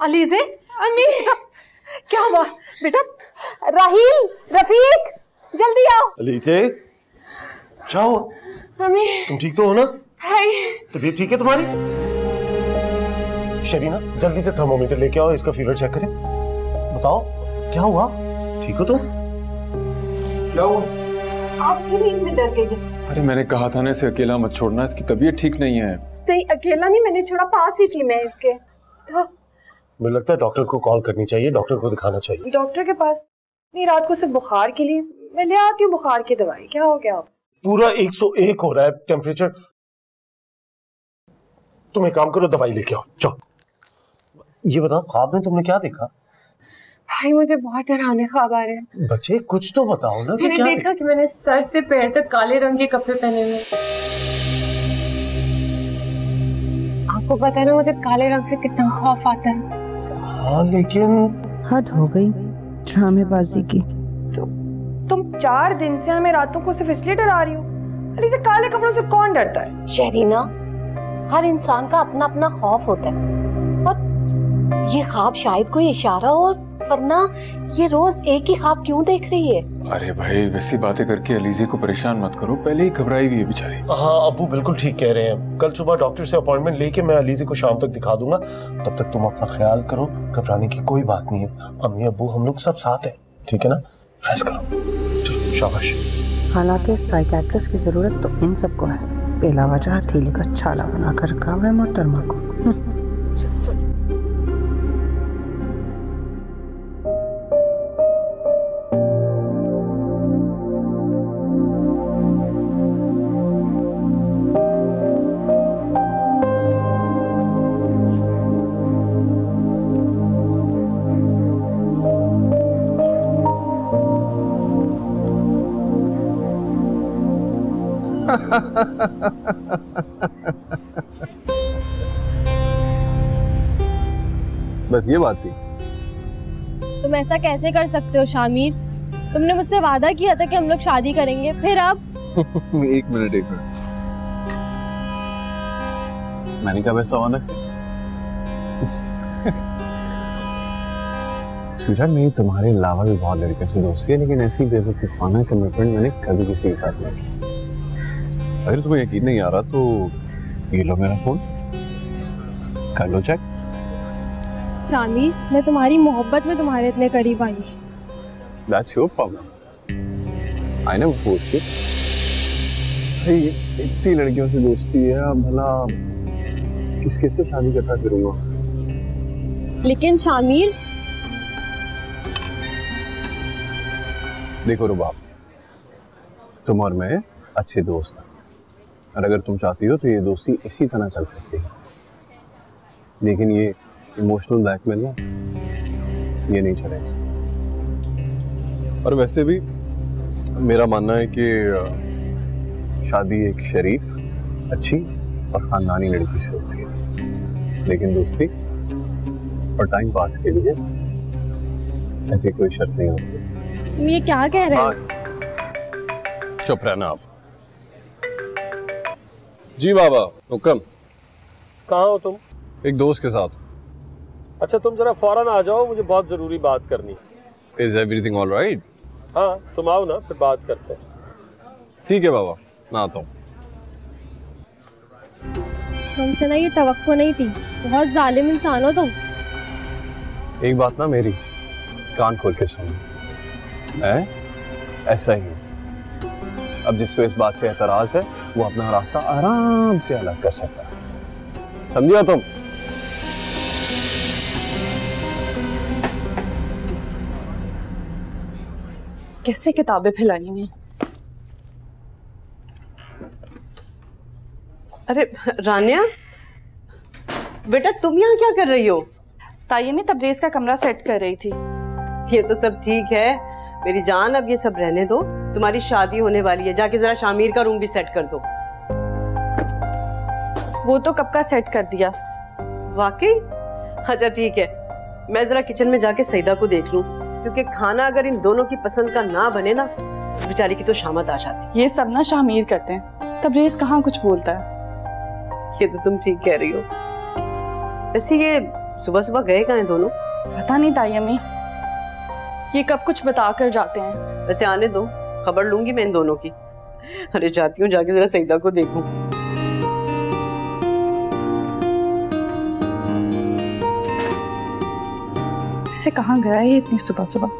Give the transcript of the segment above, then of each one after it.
अलीज़े, अम्मी क्या हुआ बेटा? राहील, रफीक, जल्दी आओ। अलीज़े क्या हुआ? अम्मी तुम ठीक तो हो ना? हाय। तबीयत ठीक है तुम्हारी? शरीना जल्दी से थर्मोमीटर लेके आओ, इसका फीवर चेक करें। बताओ क्या हुआ? ठीक हो तुम? क्या हुआ? आज भी नींद में डर गई। अरे मैंने कहा था ना इसे अकेला मत छोड़ना, इसकी तबीयत ठीक नहीं है। नहीं अकेला नहीं, मैंने छोड़ा, पास ही थी मैं इसके। तो मुझे लगता है डॉक्टर को कॉल करनी चाहिए, डॉक्टर को दिखाना चाहिए। डॉक्टर के पास नहीं, रात को सिर्फ बुखार के लिए मैं ले आती हूँ बुखार की दवाई। क्या हो गया? पूरा 101 हो रहा है टेम्परेचर। तुम एक काम करो, दवाई लेके आओ जाओ। ये बताओ ख्वाब में तुमने क्या देखा? भाई मुझे बहुत डरावने ख्वाब आ रहे हैं। बच्चे कुछ तो बताओ ना कि मैंने क्या देखा कि मैंने सर से पैर तक काले रंग के कपड़े पहने हुए। आपको पता है ना मुझे काले रंग से कितना खौफ आता है। हाँ लेकिन हद हो गई ड्रामेबाजी की। तुम 4 दिन से हमें रातों को सिर्फ इसलिए डरा रही हो? अली से काले कपड़ों से कौन डरता है? शरीना, हर इंसान का अपना अपना खौफ होता है और ये ख्वाब शायद कोई इशारा हो, वरना ये रोज एक ही ख्वाब क्यों देख रही है? अरे भाई वैसी बातें करके अलीज़े को परेशान मत करो, पहले ही घबराई हुई है बेचारी। हाँ अब्बू बिल्कुल ठीक कह रहे हैं। कल सुबह डॉक्टर से अपॉइंटमेंट लेके मैं अलीज़े को शाम तक दिखा दूंगा। तब तक तुम अपना ख्याल करो, घबराने की कोई बात नहीं है। अम्मी अब्बू हम लोग सब साथ हैं, ठीक है ना? रेस्ट करो, चलो शाबाश। हालांकि साइकियाट्रिस्ट की जरूरत तो इन सबको है, बेला वजह हथेली का छाला बनाकर रखा हुआ है मोहतरमा को। बस ये बात थी। तुम ऐसा कैसे कर सकते हो शामिर? तुमने मुझसे वादा किया था कि हम लोग शादी करेंगे, फिर अब? एक मिनट मैंने कहा वैसा होना। स्वीटहार्ट मेरी तुम्हारे अलावा भी बहुत लड़कियों से दोस्ती है, लेकिन ऐसी बेवकूफाना कमिटमेंट मैंने कभी किसी के साथ नहीं की। अगर तुम्हें यकीन नहीं आ रहा तो ये लो मेरा फोन, कर लो चेक। शामिर, मैं तुम्हारी मोहब्बत में तुम्हारे इतने करीब आई। That's your problem. I never forced you. भाई इतनी लड़कियों से दोस्ती है, अब भला किस-किस से शादी करता फिरूंगा? लेकिन शामिर, देखो रुबाब, तुम और मैं अच्छे दोस्त हैं, और अगर तुम चाहती हो तो ये दोस्ती इसी तरह चल सकती है। लेकिन ये इमोशनल ब्लैकमेल ना, ये नहीं चलेगा। और वैसे भी मेरा मानना है कि शादी एक शरीफ, अच्छी और खानदानी लड़की से होती है, लेकिन दोस्ती और टाइम पास के लिए ऐसी कोई शर्त नहीं होती। तुम ये क्या कह रहे हो? चुप रहना आप। जी बाबा हुक्म। कहाँ हो तुम? एक दोस्त के साथ। अच्छा तुम जरा फौरन आ जाओ, मुझे बहुत जरूरी बात करनी है। Is everything all right? हाँ तुम आओ ना, फिर बात करते हैं। ठीक है बाबा, मैं आता हूँ। तुमसे ना ये तवक्को नहीं थी, बहुत जालिम इंसान हो तुम। एक बात ना मेरी कान खोल के सुनो, मैं ऐसा ही हूँ। अब जिसको इस बात से एतराज है वो अपना रास्ता आराम से अलग कर सकता है, समझिए तुम? कैसे किताबें फैलाई हैं? अरे रानिया बेटा, तुम यहाँ क्या कर रही हो? ताई मैं तबरेज का कमरा सेट कर रही थी। ये तो सब ठीक है मेरी जान, अब ये सब रहने दो। तुम्हारी शादी होने वाली है, जाके जरा शामिर का रूम भी सेट कर दो। वो तो कब का सेट कर दिया। वाकई? अच्छा ठीक है, मैं जरा किचन में जाके सईदा को देख लूं, क्योंकि खाना अगर इन दोनों की पसंद का ना बने ना, बेचारी की तो शामत आ जाती। ये सब ना शामिर करते हैं, तबरेज कहाँ कुछ बोलता है। ये तो तुम ठीक कह रही हो। वैसे ये सुबह सुबह गए कहाँ हैं दोनों? पता नहीं ताई अम्मी, ये कब कुछ बता कर जाते हैं। वैसे आने दो, खबर लूंगी मैं इन दोनों की। अरे जाती हूँ, जाके जरा सईदा को देखूं। इसे कहाँ गया है इतनी सुबह सुबह?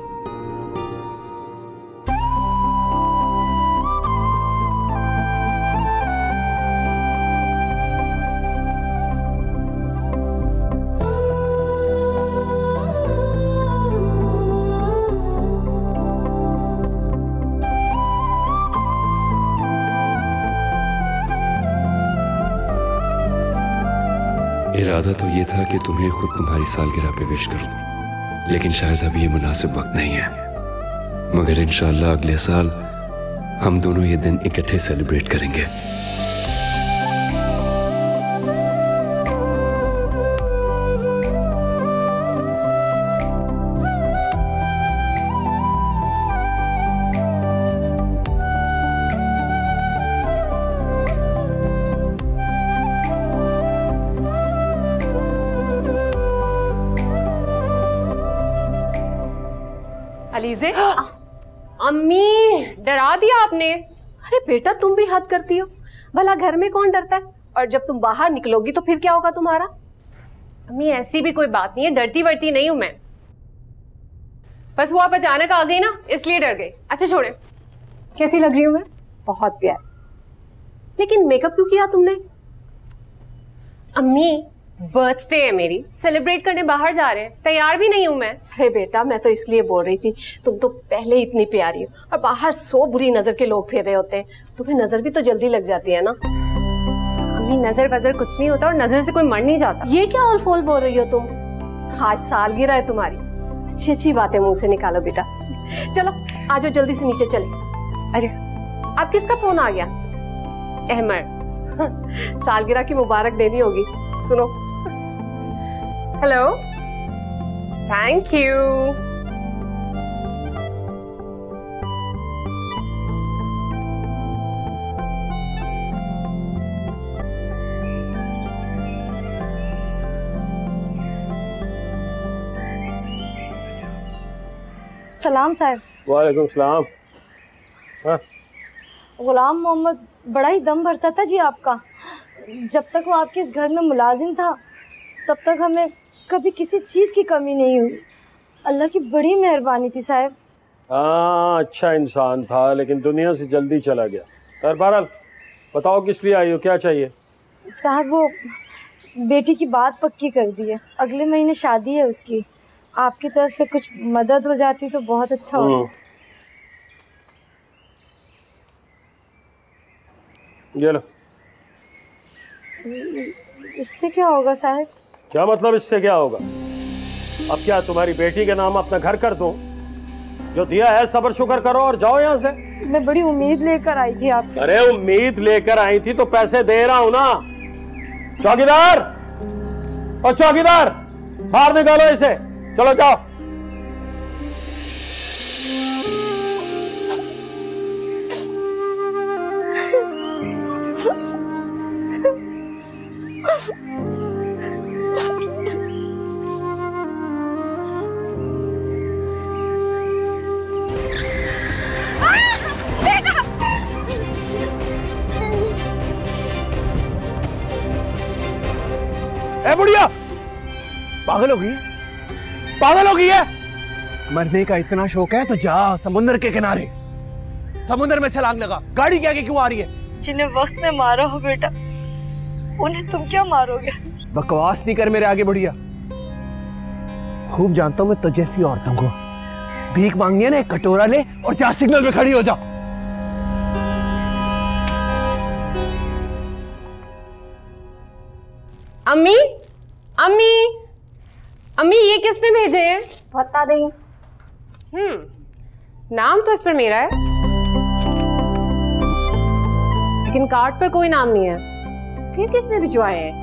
इरादा तो ये था कि तुम्हें खुद तुम्हारी सालगिरह पे विश करूं, लेकिन शायद अभी ये मुनासिब वक्त नहीं है। मगर इंशाअल्लाह अगले साल हम दोनों ये दिन इकट्ठे सेलिब्रेट करेंगे। अलीज़े, अम्मी डरा दिया आपने। अरे बेटा तुम भी हद करती हो, भला घर में कौन डरता है, और जब तुम बाहर निकलोगी तो फिर क्या होगा तुम्हारा? अम्मी ऐसी भी कोई बात नहीं है, डरती वरती नहीं हूं मैं, बस वो आप अचानक आ गई ना इसलिए डर गई। अच्छा छोड़े, कैसी लग रही हूँ मैं? बहुत प्यार। लेकिन मेकअप क्यों किया तुमने? अम्मी बर्थडे है मेरी, सेलिब्रेट करने बाहर जा रहे हैं, तैयार भी नहीं हूं मैं। अरे बेटा मैं तो इसलिए बोल रही थी, तुम तो पहले ही इतनी प्यारी हो और बाहर 100 बुरी नजर के लोग फेर रहे होते हैं, तुम्हें नजर भी तो जल्दी लग जाती है ना। अम्मी नजर वजर कुछ नहीं होता और नजर से कोई मर नहीं जाता। ये क्या ऑल फोल बोल रही हो तुम? आज सालगिरह है तुम्हारी, अच्छी अच्छी बातें मुंह से निकालो बेटा। चलो आ जाओ जल्दी से नीचे चले। अरे अब किसका फोन आ गया? अहमद। सालगिरह की मुबारक देनी होगी, सुनो। Hello, thank you. सलाम साहब। वालेकुम सलाम। गुलाम मोहम्मद बड़ा ही दम भरता था जी आपका। जब तक वो आपके इस घर में मुलाजिम था तब तक हमें कभी किसी चीज़ की कमी नहीं हुई। अल्लाह की बड़ी मेहरबानी थी साहब। हाँ अच्छा इंसान था लेकिन दुनिया से जल्दी चला गया। खैर बहरहाल बताओ किस लिए आई हो, क्या चाहिए? साहब वो बेटी की बात पक्की कर दी है, अगले महीने शादी है उसकी। आपकी तरफ से कुछ मदद हो जाती तो बहुत अच्छा होगा। ये लो। इससे क्या होगा साहब? क्या मतलब इससे क्या होगा? अब क्या तुम्हारी बेटी के नाम अपना घर कर दूं? जो दिया है सब्र शुक्र करो और जाओ यहाँ से। मैं बड़ी उम्मीद लेकर आई थी आप। अरे उम्मीद लेकर आई थी तो पैसे दे रहा हूं ना। चौकीदार और चौकीदार बाहर निकालो इसे, चलो जाओ। ए बुढ़िया पागल हो गई है, पागल हो गई है। मरने का इतना शौक है तो जा समुद्र के किनारे, समुद्र में छलांग लगा। गाड़ी के आगे क्यों आ रही है? जिन्हें वक्त में मारा हो बेटा, उन्हें तुम क्या मारोगे? बकवास नहीं कर मेरे आगे बुढ़िया। खूब जानता हूं मैं तो जैसी औरतों को। भीख मांगनी है ना, एक कटोरा ले और 4 सिग्नल पे खड़ी हो जा। अम्मी अम्मी अम्मी ये किसने भेजे हैं? बता नहीं। नाम तो इस पर मेरा है लेकिन कार्ड पर कोई नाम नहीं है। फिर किसने भिजवाए हैं?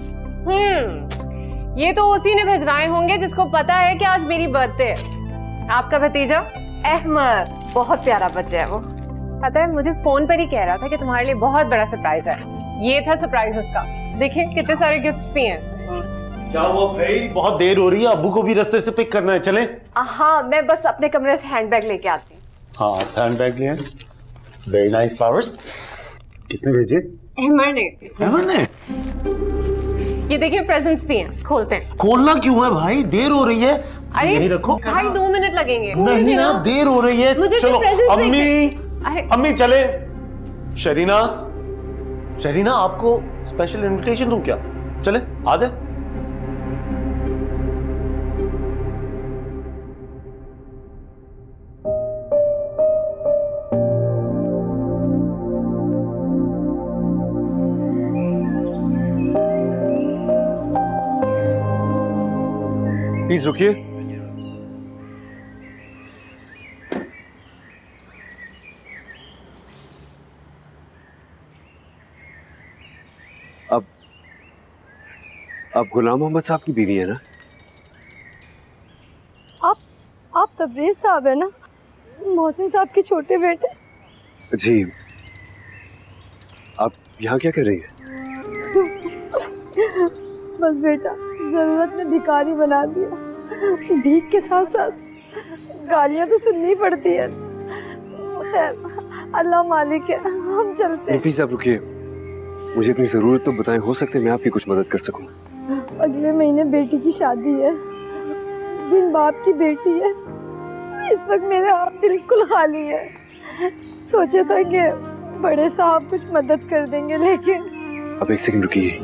ये तो उसी ने भिजवाए होंगे जिसको पता है कि आज मेरी बर्थडे है। आपका भतीजा अहमद, बहुत प्यारा बच्चा है वो। पता है मुझे फोन पर ही कह रहा था कि तुम्हारे लिए बहुत बड़ा सरप्राइज है। ये था सरप्राइज उसका। देखिए कितने सारे गिफ्ट्स भी हैं। क्या हुआ भाई? बहुत देर हो रही है, अब्बू को भी रास्ते से पिक करना है, चले? हाँ, मैं बस अपने कमरे से हैंडबैग लेके आती हूँ। हाँ, हैंडबैग ले। Very nice flowers. किसने भेजे? अहमर ने। अहमर ने? ये देखिए प्रेजेंट्स भी हैं, खोलते हैं। खोलना क्यों है भाई? देर हो रही है। अरे नहीं रखो भाई, 2 मिनट लगेंगे। नहीं ना, देर हो रही है। मुझे चलो अम्मी, अम्मी चले। शरीना, शरीना आपको स्पेशल इनविटेशन दूं क्या? चले आ जाए। प्लीज रुकिए। अब गुलाम मोहम्मद साहब की बीवी है ना? आप तबरेज साहब है ना, मोहसिन साहब के छोटे बेटे? जी। आप यहाँ क्या कर रही हैं? बस बेटा, जरूरत में भिखारी बना दिया। भीख के साथ साथ गालियाँ तो सुननी पड़ती है। खैर, अल्लाह मालिक है, हम चलते हैं। प्लीज आप रुकिए, मुझे अपनी जरूरत तो बताएं, हो सकता है मैं आपकी कुछ मदद कर सकूं। अगले महीने बेटी की शादी है, बिन बाप की बेटी है। इस वक्त मेरे हाथ बिल्कुल खाली है। सोचा था कि बड़े साहब कुछ मदद कर देंगे, लेकिन अब एक सेकंड रुकिए।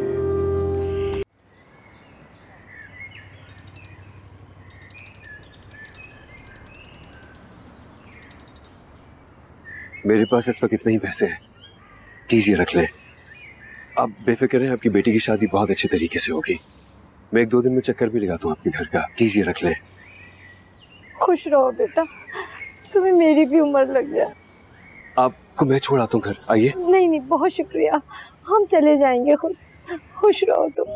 मेरे पास इस वक्त इतने ही पैसे हैं, प्लीज ये रख लें। आप बेफिक्र हैं, आपकी बेटी की शादी बहुत अच्छे तरीके से होगी। मैं 1-2 दिन में चक्कर भी लगाता हूँ आपके घर का, प्लीज ये रख लें। खुश रहो बेटा, तुम्हें मेरी भी उम्र लग जाए। आपको मैं छोड़ आता हूँ घर, आइए। नहीं नहीं, बहुत शुक्रिया, हम चले जाएंगे खुद। खुश रहो तुम।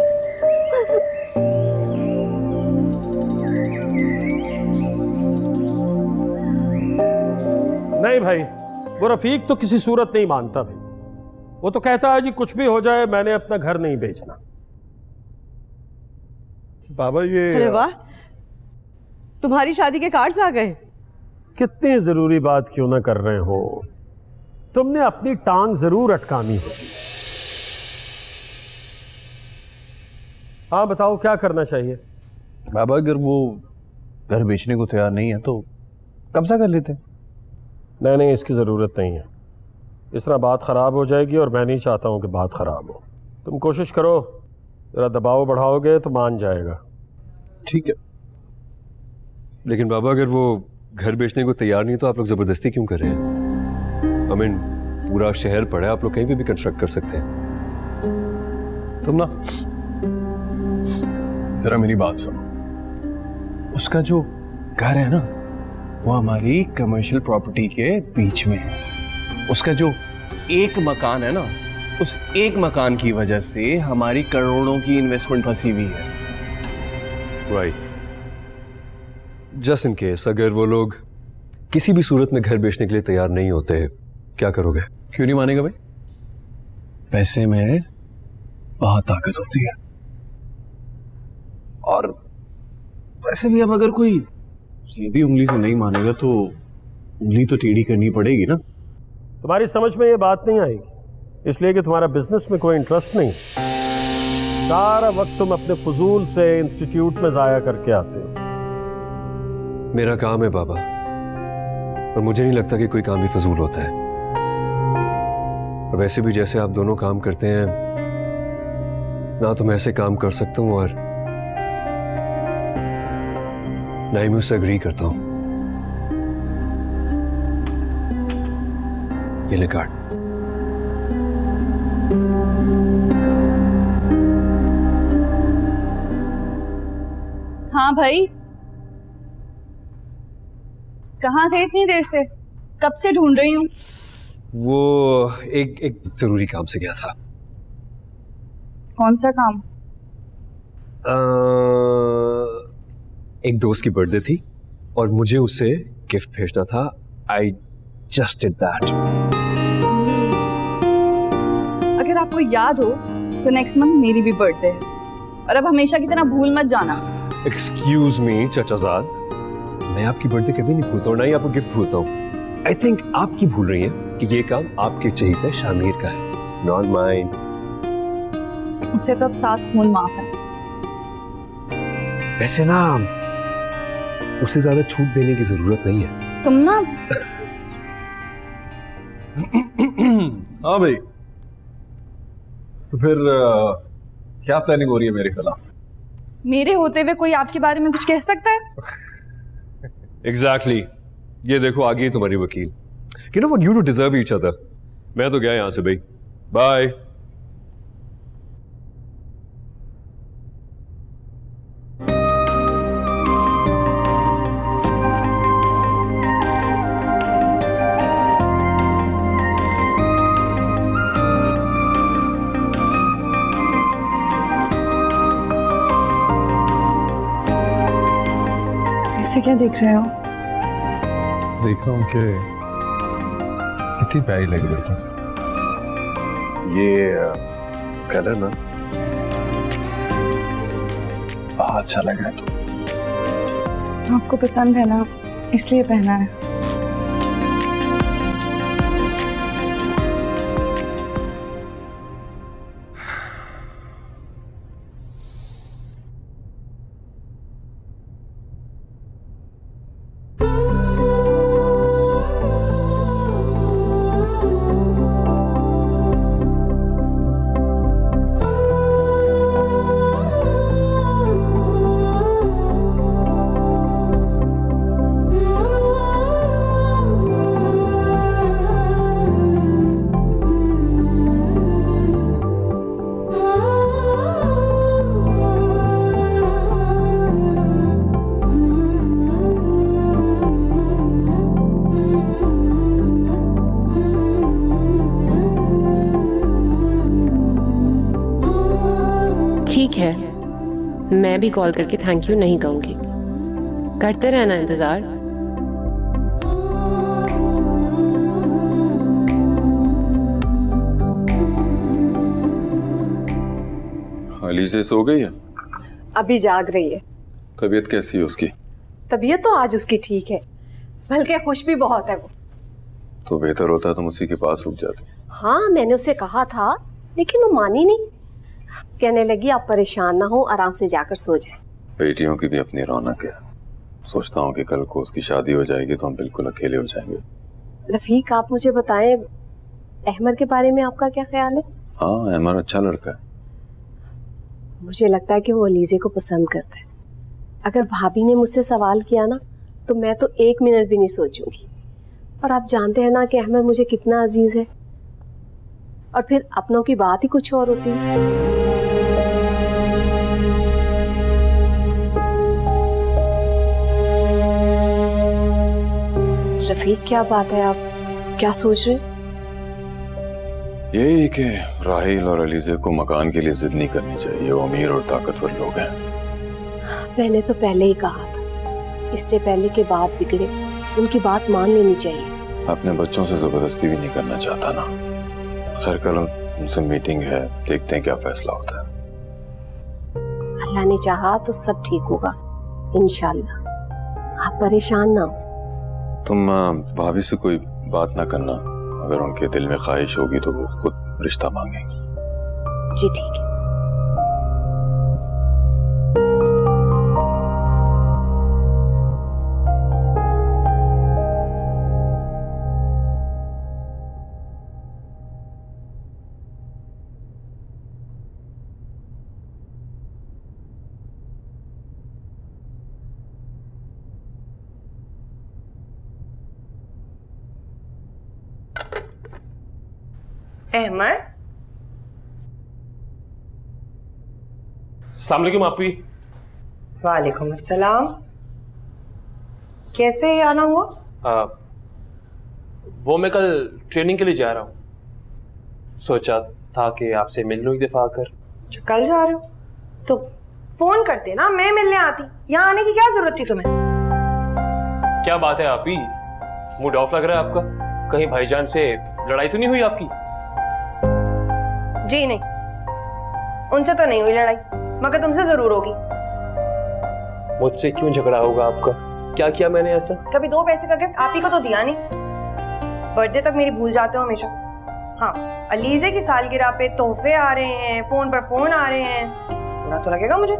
नहीं भाई, वो रफीक तो किसी सूरत नहीं मानता भाई। वो तो कहता है जी कुछ भी हो जाए, मैंने अपना घर नहीं बेचना। बाबा ये अरे वाह, तुम्हारी शादी के कार्ड्स आ गए। कितनी जरूरी बात क्यों ना कर रहे हो, तुमने अपनी टांग जरूर अटकानी है। हाँ बताओ, क्या करना चाहिए? बाबा अगर वो घर बेचने को तैयार नहीं है तो कब्जा कर लेते। नहीं नहीं, इसकी ज़रूरत नहीं है। इस तरह बात ख़राब हो जाएगी और मैं नहीं चाहता हूँ कि बात ख़राब हो। तुम कोशिश करो, ज़रा दबाव बढ़ाओगे तो मान जाएगा। ठीक है, लेकिन बाबा अगर वो घर बेचने को तैयार नहीं तो आप लोग ज़बरदस्ती क्यों कर रहे हैं? I mean, पूरा शहर पड़ा है, आप लोग कहीं भी कंस्ट्रक्ट कर सकते हैं। तुम ना जरा मेरी बात सुनो। उसका जो घर है ना, वो हमारी कमर्शियल प्रॉपर्टी के बीच में है। उसका जो एक मकान है ना, उस एक मकान की वजह से हमारी करोड़ों की इन्वेस्टमेंट फंसी हुई है। राइट। जस्ट इन केस अगर वो लोग किसी भी सूरत में घर बेचने के लिए तैयार नहीं होते, क्या करोगे? क्यों नहीं मानेगा भाई? पैसे में बहुत ताकत होती है। और वैसे भी अब अगर कोई सीधी उंगली से नहीं मानेगा तो उंगली तो टेढ़ी करनी पड़ेगी ना। तुम्हारी समझ में ये बात नहीं आएगी, इसलिए कि तुम्हारा बिजनेस में कोई इंटरेस्ट नहीं। सारा वक्त तुम अपने फजूल से इंस्टीट्यूट में जाया करके आते हो। मेरा काम है बाबा, और मुझे नहीं लगता कि कोई काम भी फजूल होता है। और वैसे भी जैसे आप दोनों काम करते हैं ना, तो मैं ऐसे काम कर सकता हूँ और ना ही मैं उससे एग्री करता हूँ। ये ले कार्ड। हाँ भाई, कहाँ थे इतनी देर से? कब से ढूंढ रही हूँ। वो एक जरूरी काम से गया था। कौन सा काम? एक दोस्त की बर्थडे थी और मुझे उसे गिफ्ट भेजना था। I just did that. अगर आपको याद हो तो नेक्स्ट मंथ मेरी भी बर्थडे है। और अब हमेशा की तरह भूल मत जाना। एक्सक्यूज मी चाचाजाद, मैं आपकी बर्थडे कभी नहीं भूलता हूँ, ना ही आपको गिफ्ट भूलता हूँ। आई थिंक आपकी भूल रही हैं कि ये काम आपके चहीते शामिर का है, नॉट माइन। उससे तो अब 7 खून माफ है। वैसे ना उसे ज्यादा छूट देने की जरूरत नहीं है। तुम ना हाँ भाई, तो फिर क्या प्लानिंग हो रही है मेरे खिलाफ? मेरे होते हुए कोई आपके बारे में कुछ कह सकता है? एग्जैक्टली ये देखो आ गई तुम्हारी वकील। You know what, you do deserve each other. मैं तो गया यहां से भाई, बाय। ऐसे क्या देख रहे हो? देख रहा हूँ कि कितनी प्यारी लग रही थी। ये कलर ना बहुत अच्छा लग रहा है। तो आपको पसंद है ना, इसलिए पहना है। ठीक है, मैं भी कॉल करके थैंक यू नहीं कहूंगी। करते रहना इंतजार। अलीज़ा सो गई है? अभी जाग रही है। तबीयत कैसी है उसकी? तबीयत तो आज उसकी ठीक है, बल्कि खुश भी बहुत है वो। तो बेहतर होता तुम उसी के पास रुक जाते। हाँ, मैंने उसे कहा था लेकिन वो मानी नहीं। कहने लगी आप परेशान ना हो, आराम से जाकर सो जाए। बेटियों की भी अपनी रौनक है। सोचता हूँ कि कल को उसकी शादी हो जाएगी तो हम बिल्कुल अकेले हो जाएंगे। रफीक, आप मुझे बताएं, अहमर के बारे में आपका क्या ख्याल है? हाँ, अहमर अच्छा लड़का है। मुझे लगता है कि वो अलीज़े को पसंद करता है। अगर भाभी ने मुझसे सवाल किया ना तो मैं तो 1 मिनट भी नहीं सोचूंगी। और आप जानते हैं ना कि अहमर मुझे कितना अजीज है, और फिर अपनों की बात ही कुछ और होती है। रफीक, क्या बात है, आप क्या सोच रहे? यही कि राहिल और अलीज़े को मकान के लिए जिद नहीं करनी चाहिए। वो अमीर और ताकतवर लोग हैं। मैंने तो पहले ही कहा था, इससे पहले के बात बिगड़े उनकी बात मान लेनी चाहिए। अपने बच्चों से जबरदस्ती भी नहीं करना चाहता ना। खैर, कल उनसे मीटिंग है, देखते हैं क्या फैसला होता है। अल्लाह ने चाहा तो सब ठीक होगा इंशाल्लाह। आप परेशान ना हो। तुम भाभी से कोई बात ना करना। अगर उनके दिल में ख्वाहिश होगी तो वो खुद रिश्ता मांगेंगे। जी ठीक है। अहमद, अस्सलाम वालेकुम आपी। वालेकुम अस्सलाम। कैसे आना हुआ? वो मैं कल ट्रेनिंग के लिए जा रहा हूँ। सोचा था कि आपसे मिल लूँ एक दफा आकर। कल जा रहे हो तो फोन करते ना, मैं मिलने आती। यहाँ आने की क्या जरूरत थी तुम्हें? क्या बात है आपी, मूड ऑफ लग रहा है आपका? कहीं भाईजान से लड़ाई तो नहीं हुई आपकी? जी नहीं, उनसे तो नहीं हुई लड़ाई। मगर तुमसे जरूर होगी। मुझसे क्यों झगड़ा होगा आपका? क्या किया मैंने ऐसा? कभी 2 पैसे का गिफ्ट आप ही को तो दिया नहीं। बर्थडे तक मेरी भूल जाते हो हमेशा। हाँ, अलीजे की सालगिरह पे तोहफे आ रहे हैं, फोन पर फोन आ रहे हैं, बुरा तो लगेगा मुझे।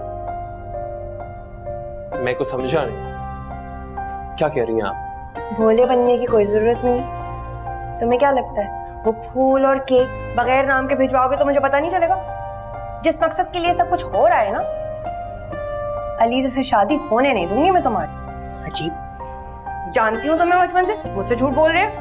मैं कुछ समझा नहीं, क्या कह रही हैं आप? भोले बनने की कोई जरूरत नहीं। तुम्हें क्या लगता है वो फूल और केक बगैर नाम के भिजवाओगे तो मुझे पता नहीं चलेगा? जिस मकसद के लिए सब कुछ हो रहा है ना, अलीजे से शादी होने नहीं दूंगी मैं तुम्हारी। अजीब, जानती हूँ तुम्हें बचपन से, मुझसे झूठ बोल रहे हो।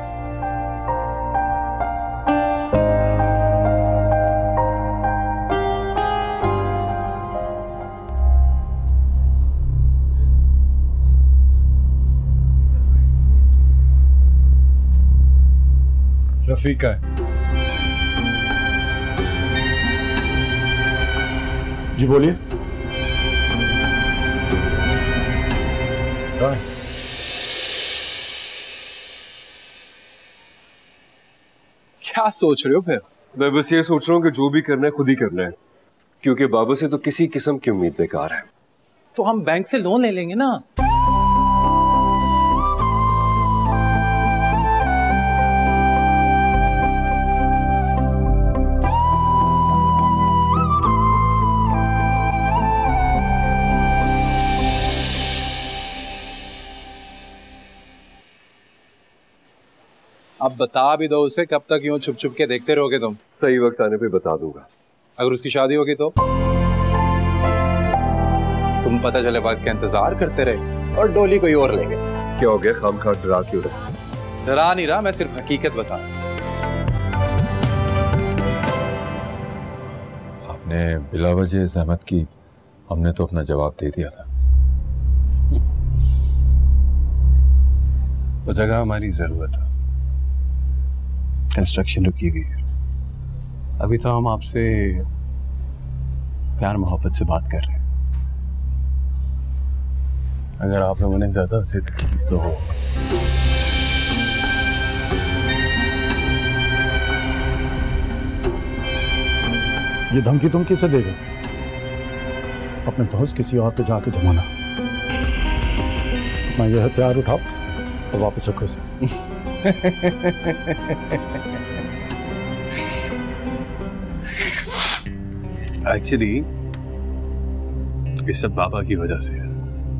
रफीका है। जी बोलिए। क्या सोच रहे हो फिर? मैं बस ये सोच रहा हूँ कि जो भी करना है खुद ही करना है, क्योंकि बाबा से तो किसी किस्म की उम्मीद बेकार है। तो हम बैंक से लोन ले लेंगे ना। अब बता भी दो उसे, कब तक यूं छुप छुप के देखते रहोगे तुम? सही वक्त आने पे बता दूंगा। अगर उसकी शादी होगी तो? तुम पता चले वक्त का इंतजार करते रहे और डोली कोई और ले गए। क्या हो गया, खामखा डरा क्यों रहे? डरा नहीं रहा, मैं सिर्फ हकीकत बता। आपने बिला वजह सहमत की, हमने तो अपना जवाब दे दिया था। वो जगह हमारी जरूरत है, कंस्ट्रक्शन रुकी हुई है। अभी तो हम आपसे प्यार मोहब्बत से बात कर रहे हैं। अगर आप लोगों ने ज्यादा जिद की तो ये धमकी तुम किसे देगा? अपने दोस्त किसी और पे जाके जमाना। अपना ये हथियार उठाओ और वापस रखो इसे। एक्चुअली ये सब बाबा की वजह से है।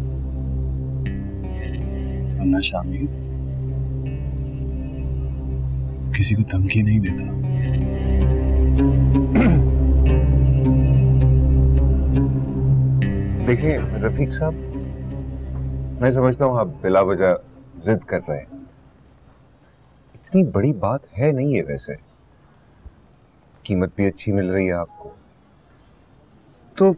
वरना शामी किसी को धमकी नहीं देता। देखिए रफीक साहब, मैं समझता हूँ आप बिला वजह जिद कर रहे हैं। इतनी बड़ी बात है नहीं है, वैसे कीमत भी अच्छी मिल रही है आपको, तो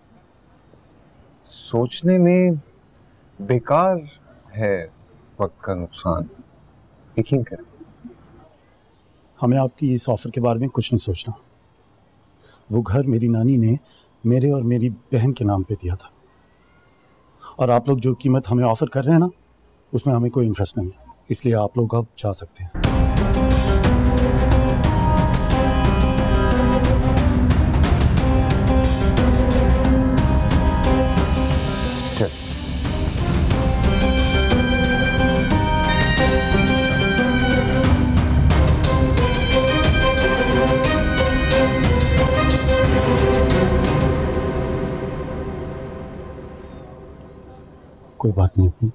सोचने में बेकार है वक्त का नुकसान। यकीन करें। हमें आपकी इस ऑफर के बारे में कुछ नहीं सोचना। वो घर मेरी नानी ने मेरे और मेरी बहन के नाम पे दिया था, और आप लोग जो कीमत हमें ऑफर कर रहे हैं ना, उसमें हमें कोई इंटरेस्ट नहीं है। इसलिए आप लोग अब जा सकते हैं। कोई बात नहीं, अपनी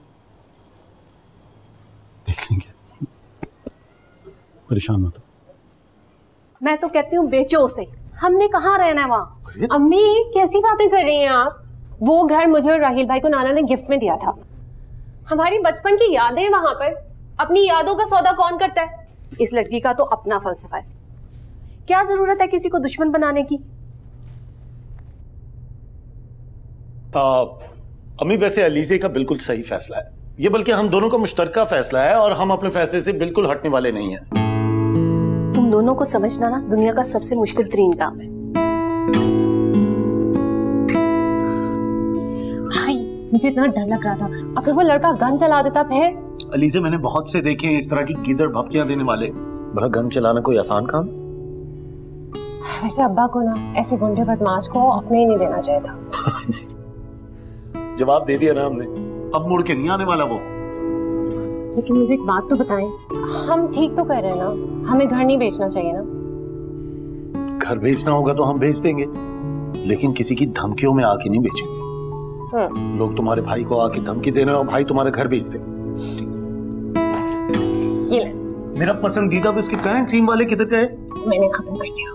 देख लेंगे, परेशान मत हो। मैं तो कहती हूँ बेचो उसे, हमने कहाँ रहना है वहाँ। अम्मी कैसी बातें कर रही हैं आप? वो घर मुझे और राहिल भाई को नाना ने गिफ्ट में दिया था। हमारी बचपन की यादें वहां पर। अपनी यादों का सौदा कौन करता है? इस लड़की का तो अपना फलसफा है। क्या जरूरत है किसी को दुश्मन बनाने की? अम्मी वैसे अलीजे का बिल्कुल सही फैसला है ये, बल्कि हम दोनों का मुश्तरका फैसला है और हम अपने फैसले से बिल्कुल हटने वाले नहीं हैं। तुम दोनों को समझना ना दुनिया का सबसे मुश्किल तरीन काम है। भाई मुझे इतना डर लग रहा था, अगर वो लड़का गन चला देता फिर। अलीजे मैंने बहुत से देखे हैं इस तरह की गीदड़ भपकियां देने वाले। बड़ा गन चलाना कोई आसान काम? वैसे अब्बा को ना ऐसे गुंडे बदमाश को हंसने ही नहीं देना चाहिए था। जवाब दे दिया ना हमने, अब मुड़ के नहीं आने वाला वो। लेकिन मुझे एक बात तो बताएं, हम ठीक तो कर रहे हैं ना? हमें घर नहीं बेचना चाहिए ना? घर बेचना होगा तो हम बेच देंगे, लेकिन किसी की धमकियों में आके नहीं बेचेंगे। लोग तुम्हारे भाई को आके धमकी दे रहे हो, भाई तुम्हारा घर बेच दे। ये ले। मेरा पसंदीदा बिस्किट कहाँ है? क्रीम वाले किधर गए? मैंने खत्म कर दिया।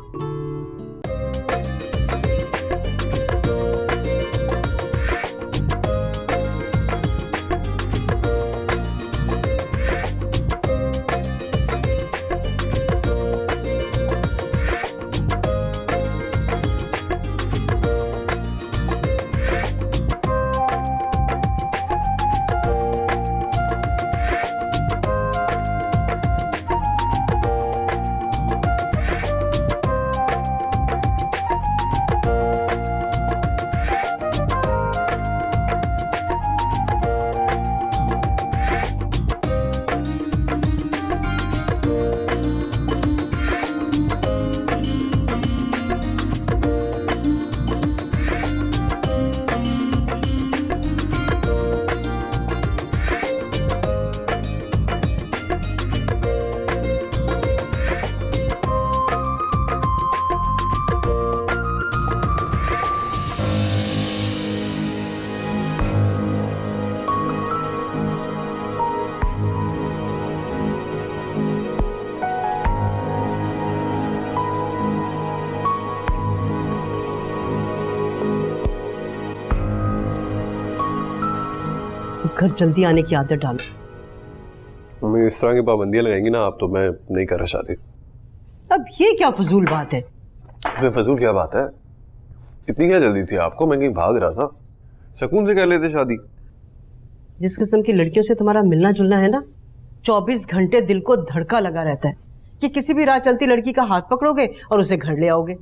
घर जल्दी आने की आदत डालो। मम्मी इस तरह की पाबंदियां लगाएंगी ना आप तो मैं नहीं कर रहा शादी। अब ये क्या फजूल बात है? फजूल क्या बात है? इतनी क्या जल्दी थी आपको? मैं कहीं भाग रहा था, सुकून से कर लेते शादी। जिस किस्म की लड़कियों से तुम्हारा मिलना जुलना है ना, 24 घंटे दिल को धड़का लगा रहता है कि किसी भी राह चलती लड़की का हाथ पकड़ोगे और उसे घर ले आओगे।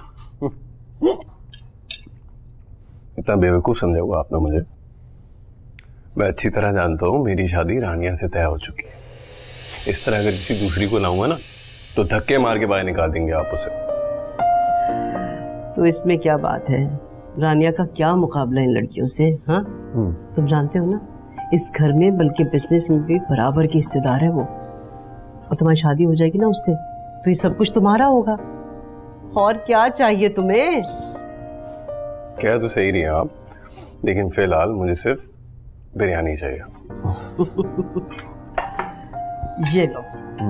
इतना बेवकूफ समझा हुआ आपने मुझे। मैं अच्छी तरह जानता हूँ मेरी शादी रानिया से तय हो चुकी है। इस तरह अगर किसी दूसरी को लाऊंगा ना तो धक्के मार के बाहर निकाल देंगे आप उसे। तो इसमें क्या बात है? रानिया का क्या मुकाबला इन लड़कियों से? हाँ तुम जानते हो ना, इस घर में बल्कि बिजनेस में भी बराबर की हिस्सेदार है वो। और तुम्हारी शादी हो जाएगी ना उससे तो ये सब कुछ तुम्हारा होगा। और क्या चाहिए तुम्हें? कह तो सही रही हैं आप, लेकिन फिलहाल मुझे सिर्फ बिरयानी चाहिए। ये लो।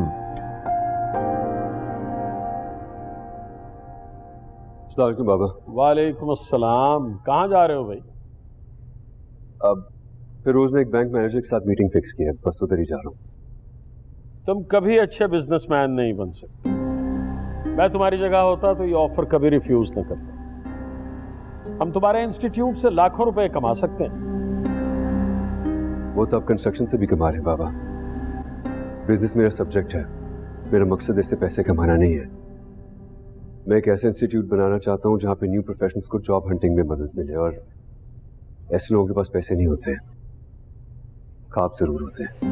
अस्सलामुअलैकुम बाबा। वालेकुम अस्सलाम। कहाँ जा रहे हो भाई? अब फिरोज ने एक बैंक मैनेजर के साथ मीटिंग फिक्स की है, बस उधर ही जा रहा हूँ। तुम कभी अच्छे बिजनेसमैन नहीं बन सकते। मैं तुम्हारी जगह होता तो ये ऑफर कभी रिफ्यूज न करता। हम तुम्हारे इंस्टीट्यूट से लाखों रुपए कमा सकते हैं। वो तो अब कंस्ट्रक्शन से भी कमा रहे हैं बाबा। बिजनेस मेरा सब्जेक्ट है, मेरा मकसद इससे पैसे कमाना नहीं है। मैं एक ऐसा इंस्टीट्यूट बनाना चाहता हूँ जहाँ पे न्यू प्रोफेशनल्स को जॉब हंटिंग में मदद मिले, और ऐसे लोगों के पास पैसे नहीं होते, ख्वाब जरूर होते हैं।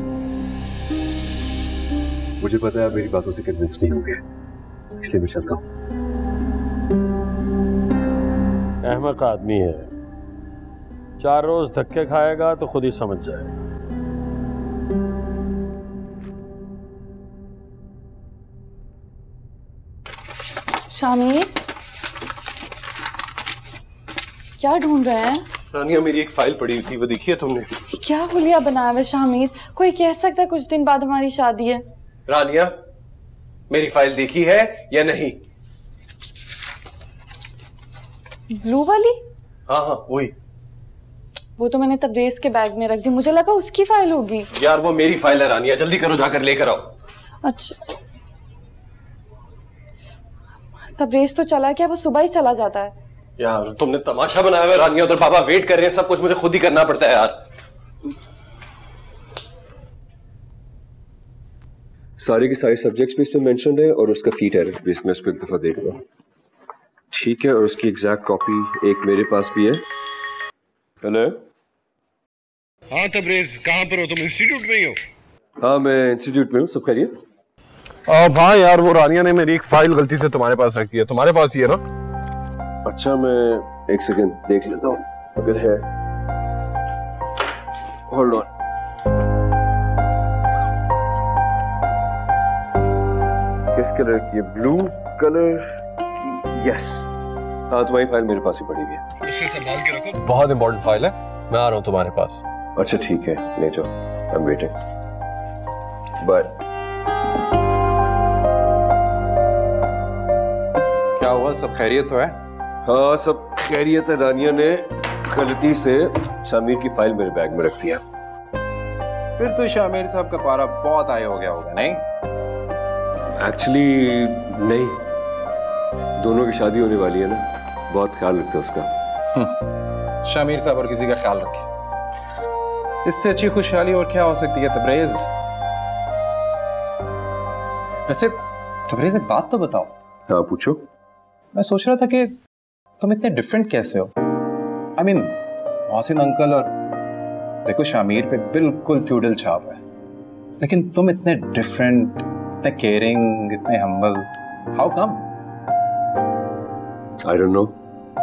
मुझे पता है आप मेरी बातों से कन्विंस नहीं होंगे, इसलिए मैं चलता हूँ। अहमक आदमी है, 4 रोज धक्के खाएगा तो खुद ही समझ जाएगा। शामिर, क्या ढूंढ रहे हैं? रानिया मेरी एक फाइल पड़ी हुई थी, वो देखी है तुमने? क्या हुलिया बनाया है शामिर? कोई कह सकता है कुछ दिन बाद हमारी शादी है। रानिया मेरी फाइल देखी है या नहीं? ब्लू वाली? हाँ हाँ वही। वो तो मैंने तबरेज के बैग में रख दी, मुझे लगा उसकी फाइल होगी। यार वो मेरी फाइल है रानिया, जल्दी करो जाकर लेकर आओ। अच्छा तबरेज तो चला गया, वो सुबह ही चला जाता है। यार तुमने तमाशा बनाया हुआ है रानिया, उधर पापा वेट कर रहे हैं, सब कुछ मुझे खुद ही करना पड़ता है यार। सारे के सारे सब्जेक्ट्स भी इसमें मेंशन्ड है और उसका फी टैरिफ भी इसमें, उसको एक दफा देख लो। ठीक है, और उसकी एग्जैक्ट कॉपी एक मेरे पास भी है। हेलो। हाँ तबरेज, कहाँ पर हो तुम? इंस्टीट्यूट में ही हो? हाँ मैं इंस्टीट्यूट में हूँ। सब खैरियत? हाँ यार, वो रानिया ने मेरी एक फाइल गलती से तुम्हारे पास रख दी है। तुम्हारे पास ही है ना? अच्छा, मैं एक सेकंड देख लेता हूँ अगर है। Hold on. किस कलर की है? Blue colour. यस, हाँ तुम्हारी फाइल मेरे पास ही पड़ी हुई है। उसे संभाल के रखो, बहुत इंपॉर्टेंट फाइल है। मैं आ रहा हूँ तुम्हारे पास। अच्छा ठीक है, ले जाओ। I am waiting. बाय। क्या हुआ, सब खैरियत तो है? हाँ सब खैरियत है। रानिया ने गलती से शामिर की फाइल मेरे बैग में रख दिया। फिर तो शामिर साहब का पारा बहुत हाई हो गया होगा, नहीं? एक्चुअली नहीं, दोनों की शादी होने वाली है ना, बहुत ख्याल रखते हैं उसका। शामिर साहब और किसी का ख्याल रखे, इससे अच्छी खुशहाली और क्या हो सकती है तबरेज? वैसे तबरेज एक बात तो बताओ। हाँ पूछो। मैं सोच रहा था कि तुम इतने डिफरेंट कैसे हो? आई मीन मोहसिन अंकल और देखो शामिर पे बिल्कुल फ्यूडल छाप है, लेकिन तुम इतने डिफरेंट, इतने केयरिंग, इतने humble, how come? I don't know,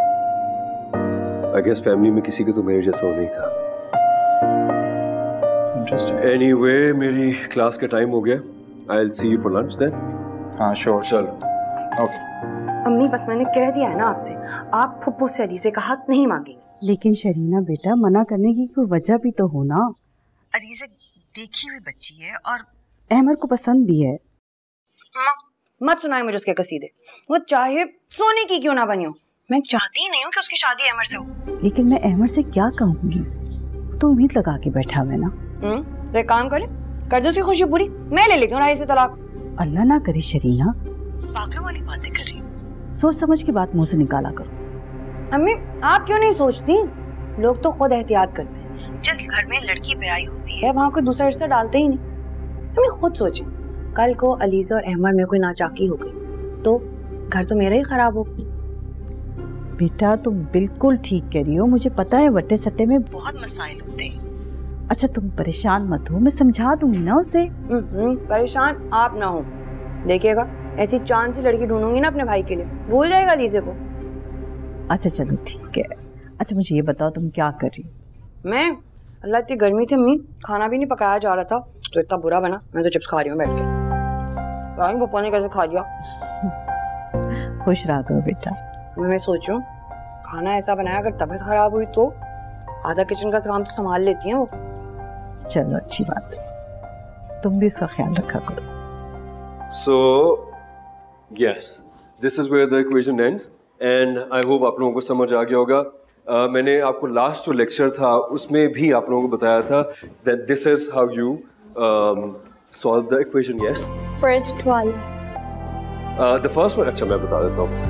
I guess family में किसी को तो मेरे जैसा नहीं था। इंटरेस्टिंग। एनीवे, मेरी क्लास का टाइम हो गया। I will see you for lunch then. हाँ श्योर, चलो ओके। अम्मी बस मैंने कह दिया है ना आपसे, आप फुप्पू से अलीज़े का हक नहीं मांगेंगे। लेकिन शरीना बेटा, मना करने की कोई वजह भी तो हो ना। अलीज़ा देखी हुई बच्ची है और अहमद को पसंद भी है। मत सुनाए मुझे उसके कसीदे, वो चाहे सोने की क्यों ना बनी हो, मैं चाहती ही नहीं हूँ कि उसकी शादी अहमद से हो। लेकिन मैं अहमद से क्या कहूँगी, वो तो उम्मीद लगा के बैठा हुआ है ना। तो एक काम करे, कर दो उसकी खुशी पूरी, मैं ले लेती हूँ राय से तलाक। अल्लाह ना करे शरीना, पागलों वाली बातें कर रही हूँ। सोच समझ के बात मुंह से निकाला करो। अम्मी आप क्यों नहीं सोचती? लोग तो खुद एहतियात करते हैं, जिस घर में लड़की ब्याही होती है वहाँ कोई दूसरा रिश्ता डालते ही नहीं। अम्मी खुद सोचें, कल को अलीज़ा और अहमद में कोई नाचाकी हो गई तो घर तो मेरा ही खराब होगा। बेटा तुम बिल्कुल ठीक कह रही हो, मुझे पता है वट्टे सट्टे में बहुत मसाइल होते हैं। अच्छा तुम परेशान मत हो, मैं समझा दूंगी ना उसे। परेशान आप ना हो, देखिएगा ऐसी चांद सी लड़की ढूंढूंगी ना अपने भाई के लिए, भूल जाएगा अलीज़ा को। अच्छा चलो ठीक है। अच्छा मुझे ये बताओ तुम क्या कर रही हो? मैं, अल्लाह इतनी गर्मी थी अम्मी, खाना भी नहीं पकाया जा रहा था तो इतना बुरा बना, मैं तो चिप्स खा रही हूँ बैठ के। पप्पा ने कैसे खा लिया। खुश रहा करो बेटा। मैं सोचूं खाना ऐसा बनाया, अगर तबीयत खराब हुई तो आधा किचन का काम तो संभाल लेती हैं वो। चलो अच्छी बात है, तुम भी उसका ख्याल रखा करो। So yes, this is where the equation ends and I hope आप लोगों को समझ आ गया होगा। मैंने आपको लास्ट जो लेक्चर था उसमें भी आप लोगों को बताया था that this is how you solve the equation. Yes, first वाला। the first one, अच्छा मैं बता देता हूँ।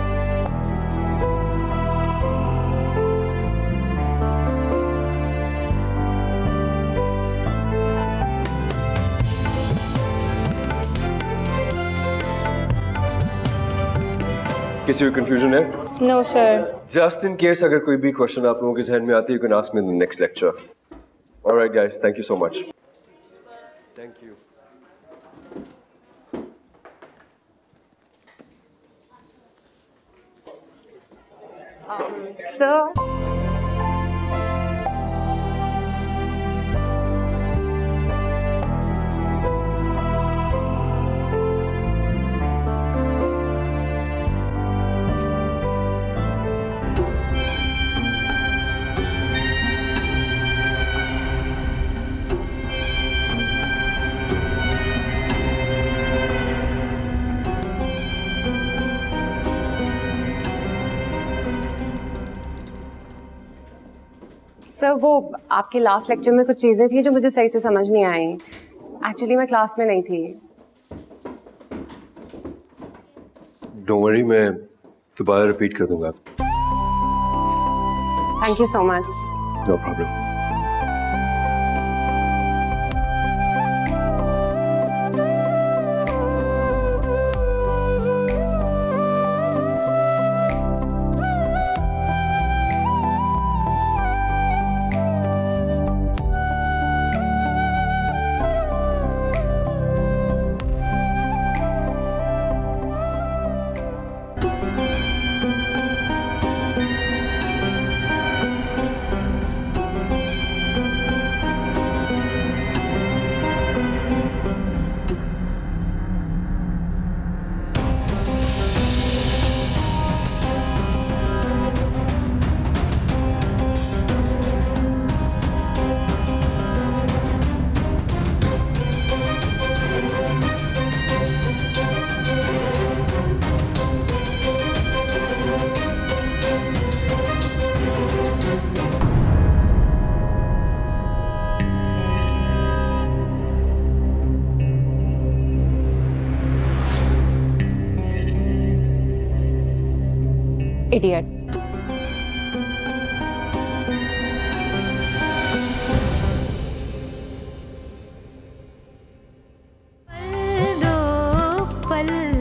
किसी भी कंफ्यूजन है? No sir. Just in case अगर कोई भी क्वेश्चन आप लोगों के जहन में आती है, you can ask me in the next lecture. Alright guys, thank you so much. Thank you. Sir sir वो आपके लास्ट लेक्चर में कुछ चीज़ें थी जो मुझे सही से समझ नहीं आई। एक्चुअली मैं क्लास में नहीं थी। डोंट वरी, मैं दोबारा रिपीट कर दूंगा। Thank you so much. No problem. Idiot. पल